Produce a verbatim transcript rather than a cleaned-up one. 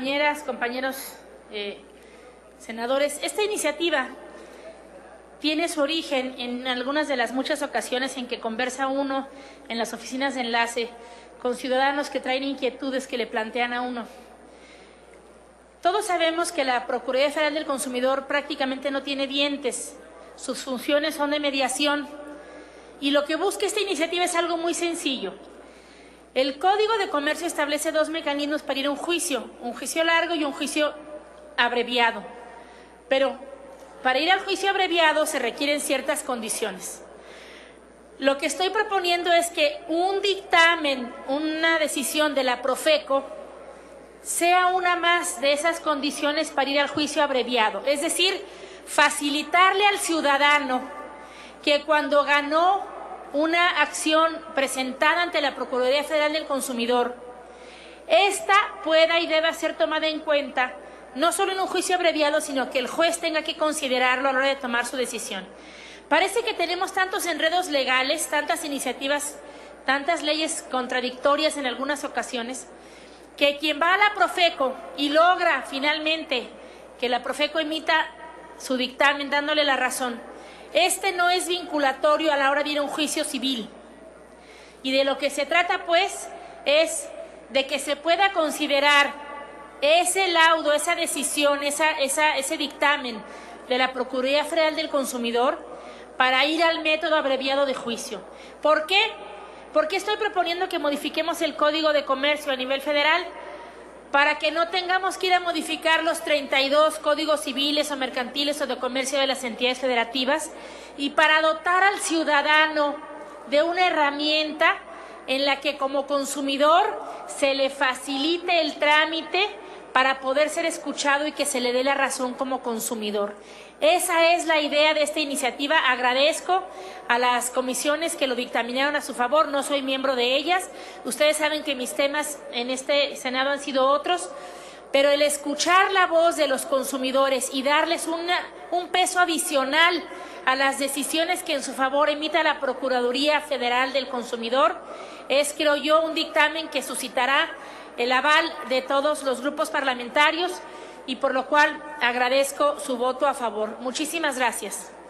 compañeras, compañeros eh, senadores, esta iniciativa tiene su origen en algunas de las muchas ocasiones en que conversa uno en las oficinas de enlace con ciudadanos que traen inquietudes que le plantean a uno. Todos sabemos que la Procuraduría Federal del Consumidor prácticamente no tiene dientes, sus funciones son de mediación y lo que busca esta iniciativa es algo muy sencillo. El Código de Comercio establece dos mecanismos para ir a un juicio, un juicio largo y un juicio abreviado, pero para ir al juicio abreviado se requieren ciertas condiciones. Lo que estoy proponiendo es que un dictamen, una decisión de la Profeco, sea una más de esas condiciones para ir al juicio abreviado. Es decir, facilitarle al ciudadano que cuando ganó una acción presentada ante la Procuraduría Federal del Consumidor, esta pueda y deba ser tomada en cuenta no solo en un juicio abreviado, sino que el juez tenga que considerarlo a la hora de tomar su decisión. Parece que tenemos tantos enredos legales, tantas iniciativas, tantas leyes contradictorias en algunas ocasiones, que quien va a la Profeco y logra finalmente que la Profeco emita su dictamen dándole la razón, este no es vinculatorio a la hora de ir a un juicio civil. Y de lo que se trata, pues, es de que se pueda considerar ese laudo, esa decisión, esa, esa, ese dictamen de la Procuraduría Federal del Consumidor para ir al método abreviado de juicio. ¿Por qué? Porque estoy proponiendo que modifiquemos el Código de Comercio a nivel federal para que no tengamos que ir a modificar los treinta y dos códigos civiles o mercantiles o de comercio de las entidades federativas y para dotar al ciudadano de una herramienta en la que como consumidor se le facilite el trámite para poder ser escuchado y que se le dé la razón como consumidor. Esa es la idea de esta iniciativa. Agradezco a las comisiones que lo dictaminaron a su favor, no soy miembro de ellas. Ustedes saben que mis temas en este Senado han sido otros, pero el escuchar la voz de los consumidores y darles una, un peso adicional a las decisiones que en su favor emita la Procuraduría Federal del Consumidor es, creo yo, un dictamen que suscitará el aval de todos los grupos parlamentarios y por lo cual agradezco su voto a favor. Muchísimas gracias.